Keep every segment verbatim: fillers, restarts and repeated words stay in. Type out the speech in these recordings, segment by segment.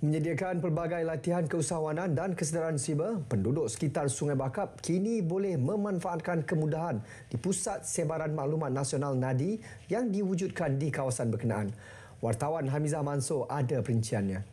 Menyediakan pelbagai latihan keusahawanan dan kesedaran siber, penduduk sekitar Sungai Bakap kini boleh memanfaatkan kemudahan di Pusat Sebaran Maklumat Nasional NADI yang diwujudkan di kawasan berkenaan. Wartawan Hamizah Mansor ada perinciannya.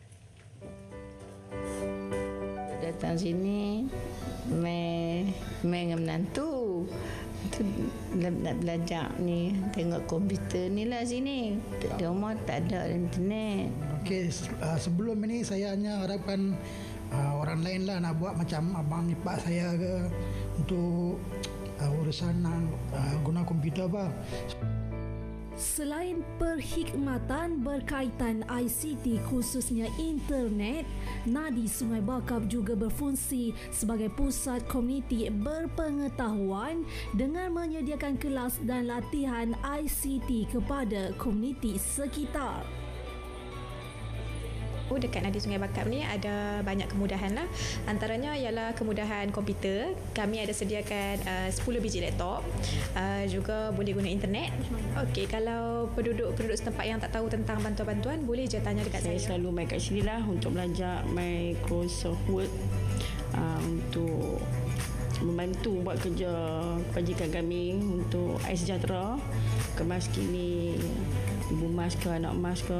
Datang sini, main main dengan menantu. Tu nak belajar ni, tengok komputer ni lah sini. Di rumah tak ada internet. Okey, sebelum ini saya hanya harapkan uh, orang lain lah nak buat macam abang ipar saya ke untuk uh, urusan uh, guna komputer apa. Selain perkhidmatan berkaitan I C T khususnya internet, NADI Sungai Bakap juga berfungsi sebagai pusat komuniti berpengetahuan dengan menyediakan kelas dan latihan I C T kepada komuniti sekitar. Dekat NADI Sungai Bakap ni ada banyak kemudahan lah. Antaranya ialah kemudahan komputer. Kami ada sediakan uh, sepuluh biji laptop. Uh, juga boleh guna internet. Okey, kalau penduduk-penduduk setempat yang tak tahu tentang bantuan-bantuan, boleh je tanya dekat saya. Saya selalu main kat sini lah untuk belajar Microsoft Word, uh, untuk membantu buat kerja kebajikan kami untuk Air Sejahtera, kemas kini ibu mas ke anak mas ke.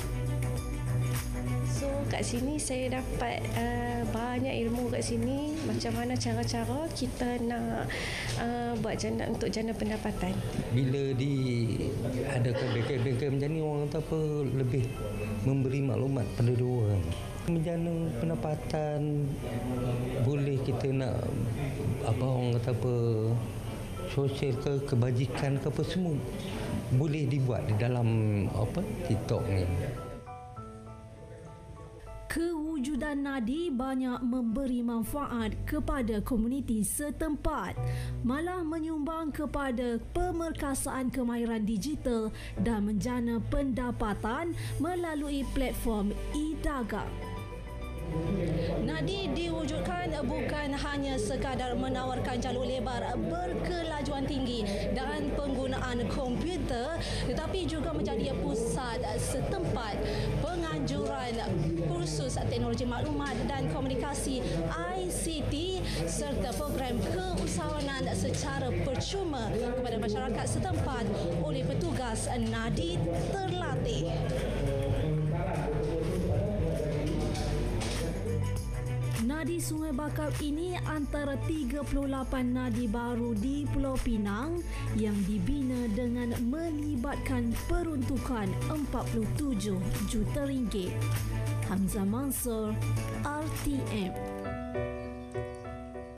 So kat sini saya dapat uh, banyak ilmu kat sini, macam mana cara-cara kita nak uh, buat jana untuk jana pendapatan. Bila di ada bengkel-bengkel macam ni, orang kata apa, lebih memberi maklumat pada dua orang. Menjana pendapatan, boleh kita nak apa orang kata apa, sosial ke kebajikan ke apa, semua boleh dibuat di dalam apa TikTok ni. Kewujudan NADI banyak memberi manfaat kepada komuniti setempat, malah menyumbang kepada pemerkasaan kemahiran digital dan menjana pendapatan melalui platform e-dagang. NADI diwujudkan bukan hanya sekadar menawarkan jalur lebar berkelajuan tinggi dan penggunaan komputer, tetapi juga menjadi pusat setempat penganjuran kursus teknologi maklumat dan komunikasi I C T serta program keusahawanan secara percuma kepada masyarakat setempat oleh petugas NADI terlatih. NADI Sungai Bakap ini antara tiga puluh lapan NADI baru di Pulau Pinang yang dibina dengan melibatkan peruntukan empat puluh tujuh juta ringgit. Hamizah Mansor, R T M.